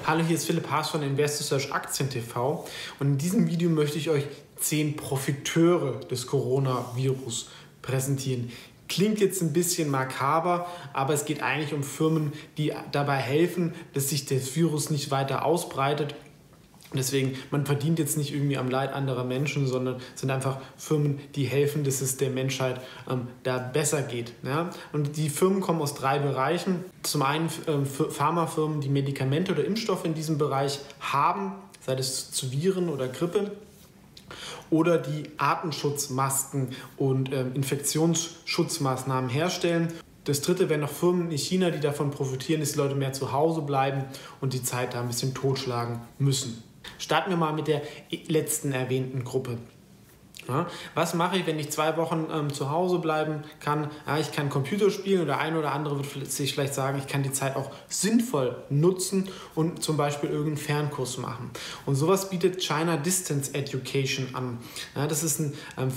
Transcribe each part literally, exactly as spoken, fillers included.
Hallo, hier ist Philipp Haas von InvestorSearch Aktien T V und in diesem Video möchte ich euch zehn Profiteure des Coronavirus präsentieren. Klingt jetzt ein bisschen makaber, aber es geht eigentlich um Firmen, die dabei helfen, dass sich das Virus nicht weiter ausbreitet. Deswegen, man verdient jetzt nicht irgendwie am Leid anderer Menschen, sondern es sind einfach Firmen, die helfen, dass es der Menschheit ähm, da besser geht. Ja? Und die Firmen kommen aus drei Bereichen. Zum einen ähm, Pharmafirmen, die Medikamente oder Impfstoffe in diesem Bereich haben, sei es zu Viren oder Grippe. Oder die Atemschutzmasken und ähm, Infektionsschutzmaßnahmen herstellen. Das dritte wären noch Firmen in China, die davon profitieren, dass die Leute mehr zu Hause bleiben und die Zeit da ein bisschen totschlagen müssen. Starten wir mal mit der letzten erwähnten Gruppe. Ja, was mache ich, wenn ich zwei Wochen ähm, zu Hause bleiben kann? Ja, ich kann Computer spielen oder ein oder andere wird sich vielleicht sagen, ich kann die Zeit auch sinnvoll nutzen und zum Beispiel irgendeinen Fernkurs machen. Und sowas bietet China Distance Education an. Ja, das ist ein ähm,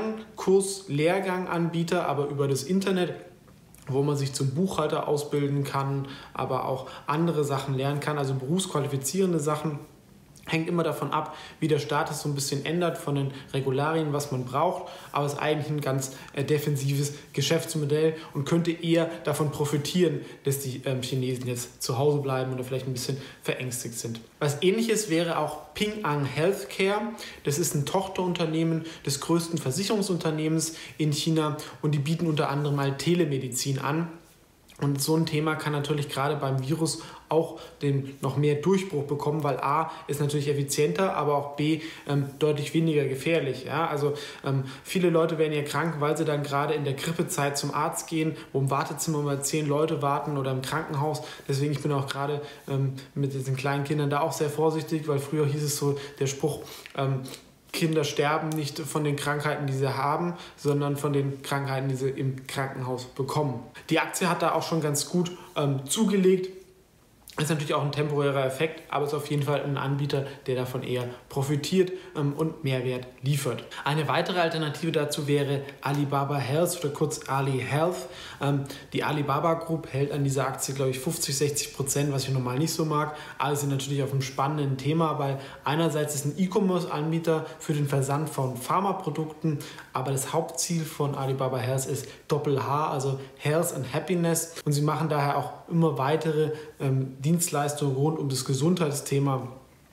Fernkurs-Lehrgang-Anbieter, aber über das Internet, wo man sich zum Buchhalter ausbilden kann, aber auch andere Sachen lernen kann, also berufsqualifizierende Sachen. Hängt immer davon ab, wie der Staat es so ein bisschen ändert von den Regularien, was man braucht. Aber es ist eigentlich ein ganz äh, defensives Geschäftsmodell und könnte eher davon profitieren, dass die ähm, Chinesen jetzt zu Hause bleiben oder vielleicht ein bisschen verängstigt sind. Was Ähnliches wäre auch Ping An Healthcare. Das ist ein Tochterunternehmen des größten Versicherungsunternehmens in China und die bieten unter anderem mal Telemedizin an. Und so ein Thema kann natürlich gerade beim Virus auch den noch mehr Durchbruch bekommen, weil A ist natürlich effizienter, aber auch B ähm, deutlich weniger gefährlich. Ja? Also ähm, viele Leute werden ja krank, weil sie dann gerade in der Grippezeit zum Arzt gehen, wo im Wartezimmer mal zehn Leute warten oder im Krankenhaus. Deswegen ich bin auch gerade ähm, mit diesen kleinen Kindern da auch sehr vorsichtig, weil früher hieß es so der Spruch, ähm, Kinder sterben nicht von den Krankheiten, die sie haben, sondern von den Krankheiten, die sie im Krankenhaus bekommen. Die Aktie hat da auch schon ganz gut ähm, zugelegt. Ist natürlich auch ein temporärer Effekt, aber ist auf jeden Fall ein Anbieter, der davon eher profitiert ähm, und Mehrwert liefert. Eine weitere Alternative dazu wäre Alibaba Health oder kurz Ali Health. Ähm, die Alibaba Group hält an dieser Aktie, glaube ich, fünfzig, sechzig Prozent, was ich normal nicht so mag. Aber sie sind natürlich auf einem spannenden Thema, weil einerseits ist ein E-Commerce-Anbieter für den Versand von Pharmaprodukten, aber das Hauptziel von Alibaba Health ist Doppel-H, also Health and Happiness. Und sie machen daher auch immer weitere ähm, Dienstleistungen rund um das Gesundheitsthema,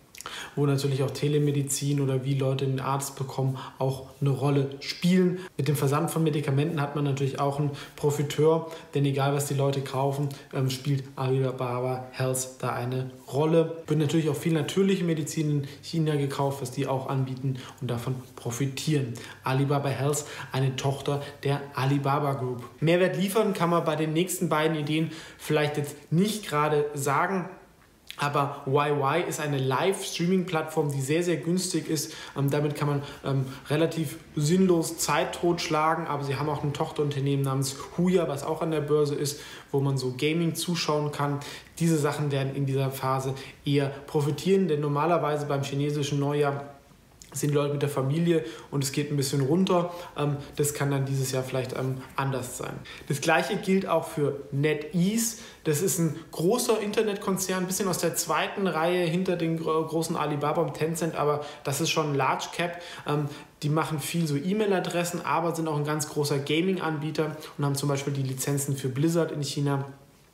wo natürlich auch Telemedizin oder wie Leute den Arzt bekommen auch eine Rolle spielen. Mit dem Versand von Medikamenten hat man natürlich auch einen Profiteur, denn egal was die Leute kaufen, ähm, spielt Alibaba Health da eine Rolle. Wird natürlich auch viel natürliche Medizin in China gekauft, was die auch anbieten und davon profitieren. Alibaba Health, eine Tochter der Alibaba Group. Mehrwert liefern kann man bei den nächsten beiden Ideen vielleicht jetzt nicht gerade sagen. Aber Y Y ist eine Live-Streaming-Plattform, die sehr, sehr günstig ist. Ähm, damit kann man ähm, relativ sinnlos Zeit totschlagen. Aber sie haben auch ein Tochterunternehmen namens Huya, was auch an der Börse ist, wo man so Gaming zuschauen kann. Diese Sachen werden in dieser Phase eher profitieren, denn normalerweise beim chinesischen Neujahr sind die Leute mit der Familie und es geht ein bisschen runter. Das kann dann dieses Jahr vielleicht anders sein. Das gleiche gilt auch für NetEase. Das ist ein großer Internetkonzern, ein bisschen aus der zweiten Reihe hinter den großen Alibaba und Tencent, aber das ist schon ein Large Cap. Die machen viel so E-Mail-Adressen, aber sind auch ein ganz großer Gaming-Anbieter und haben zum Beispiel die Lizenzen für Blizzard in China.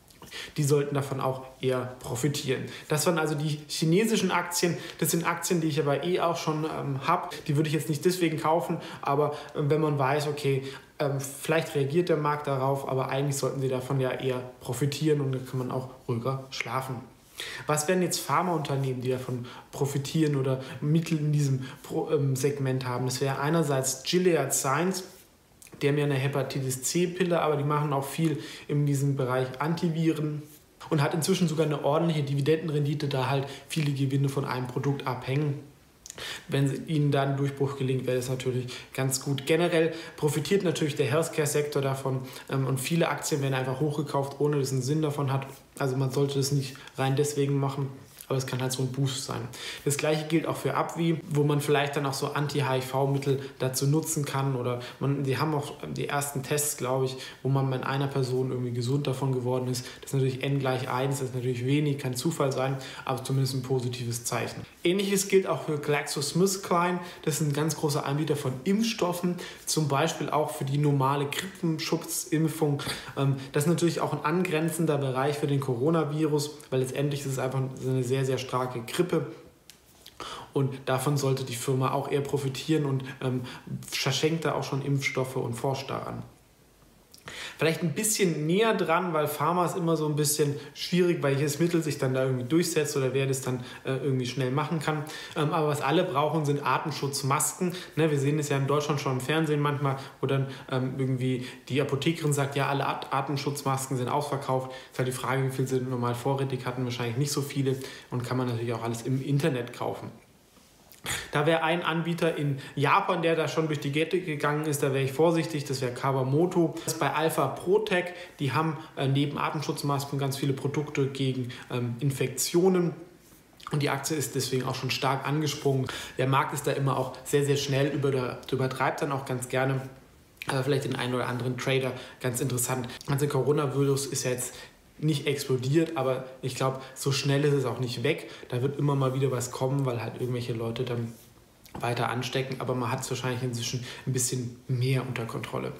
Die sollten davon auch eher profitieren. Das waren also die chinesischen Aktien. Das sind Aktien, die ich aber eh auch schon ähm, habe. Die würde ich jetzt nicht deswegen kaufen, aber äh, wenn man weiß, okay, ähm, vielleicht reagiert der Markt darauf, aber eigentlich sollten sie davon ja eher profitieren und dann kann man auch ruhiger schlafen. Was wären jetzt Pharmaunternehmen, die davon profitieren oder Mittel in diesem Pro, ähm, Segment haben? Das wäre einerseits Gilead Sciences. Die haben ja eine Hepatitis-C-Pille, aber die machen auch viel in diesem Bereich Antiviren und hat inzwischen sogar eine ordentliche Dividendenrendite, da halt viele Gewinne von einem Produkt abhängen. Wenn ihnen da ein Durchbruch gelingt, wäre das natürlich ganz gut. Generell profitiert natürlich der Healthcare-Sektor davon und viele Aktien werden einfach hochgekauft, ohne dass es einen Sinn davon hat. Also man sollte das nicht rein deswegen machen. aber es kann halt so ein Boost sein. Das gleiche gilt auch für AbbVie, wo man vielleicht dann auch so Anti-H I V-Mittel dazu nutzen kann oder man, die haben auch die ersten Tests, glaube ich, wo man bei einer Person irgendwie gesund davon geworden ist. Das ist natürlich N gleich eins, das ist natürlich wenig, kann Zufall sein, aber zumindest ein positives Zeichen. Ähnliches gilt auch für GlaxoSmithKline, das ist ein ganz großer Anbieter von Impfstoffen, zum Beispiel auch für die normale Grippenschutzimpfung. Das ist natürlich auch ein angrenzender Bereich für den Coronavirus, weil letztendlich ist es einfach eine sehr, sehr starke Grippe. Und davon sollte die Firma auch eher profitieren und ähm, verschenkt da auch schon Impfstoffe und forscht daran. Vielleicht ein bisschen näher dran, weil Pharma ist immer so ein bisschen schwierig, welches Mittel sich dann da irgendwie durchsetzt oder wer das dann äh, irgendwie schnell machen kann. Ähm, aber was alle brauchen, sind Atemschutzmasken. Ne, wir sehen es ja in Deutschland schon im Fernsehen manchmal, wo dann ähm, irgendwie die Apothekerin sagt, ja, alle At Atemschutzmasken sind ausverkauft. Ist halt die Frage, wie viel sie normal vorrätig hatten, wahrscheinlich nicht so viele und kann man natürlich auch alles im Internet kaufen. Da wäre ein Anbieter in Japan, der da schon durch die Kette gegangen ist, da wäre ich vorsichtig, das wäre Kawamoto. Das ist bei Alpha Protec, die haben äh, neben Atemschutzmasken ganz viele Produkte gegen ähm, Infektionen. Und die Aktie ist deswegen auch schon stark angesprungen. Der Markt ist da immer auch sehr, sehr schnell, über, übertreibt dann auch ganz gerne. Aber vielleicht den einen oder anderen Trader ganz interessant. Also Coronavirus ist ja jetzt nicht explodiert, aber ich glaube, so schnell ist es auch nicht weg. Da wird immer mal wieder was kommen, weil halt irgendwelche Leute dann weiter anstecken, aber man hat es wahrscheinlich inzwischen ein bisschen mehr unter Kontrolle.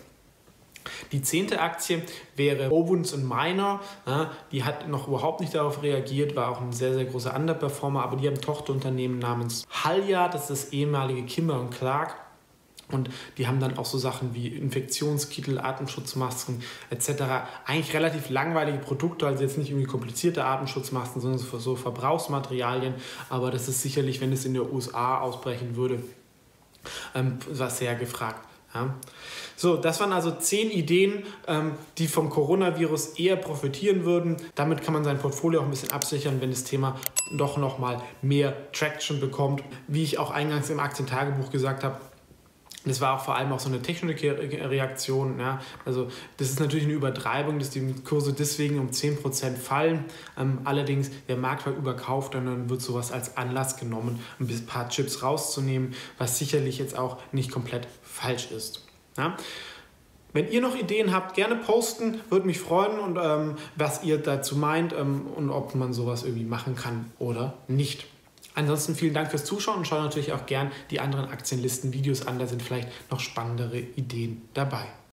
Die zehnte Aktie wäre Owens and Minor. Ja, die hat noch überhaupt nicht darauf reagiert, war auch ein sehr, sehr großer Underperformer, aber die haben ein Tochterunternehmen namens Halyard, das ist das ehemalige Kimber und Clark. Und die haben dann auch so Sachen wie Infektionskittel, Atemschutzmasken et cetera. Eigentlich relativ langweilige Produkte, also jetzt nicht irgendwie komplizierte Atemschutzmasken, sondern so Verbrauchsmaterialien. Aber das ist sicherlich, wenn es in der U S A ausbrechen würde, ähm, was sehr gefragt. Ja. So, das waren also zehn Ideen, ähm, die vom Coronavirus eher profitieren würden. Damit kann man sein Portfolio auch ein bisschen absichern, wenn das Thema doch nochmal mehr Traction bekommt. Wie ich auch eingangs im Aktientagebuch gesagt habe, das war auch vor allem auch so eine technische Reaktion. Ja. Also das ist natürlich eine Übertreibung, dass die Kurse deswegen um zehn Prozent fallen. Ähm, allerdings, der Markt war überkauft und dann wird sowas als Anlass genommen, ein paar Chips rauszunehmen, was sicherlich jetzt auch nicht komplett falsch ist. Ja. Wenn ihr noch Ideen habt, gerne posten, würde mich freuen und ähm, was ihr dazu meint ähm, und ob man sowas irgendwie machen kann oder nicht. Ansonsten vielen Dank fürs Zuschauen und schaut natürlich auch gern die anderen Aktienlisten-Videos an, da sind vielleicht noch spannendere Ideen dabei.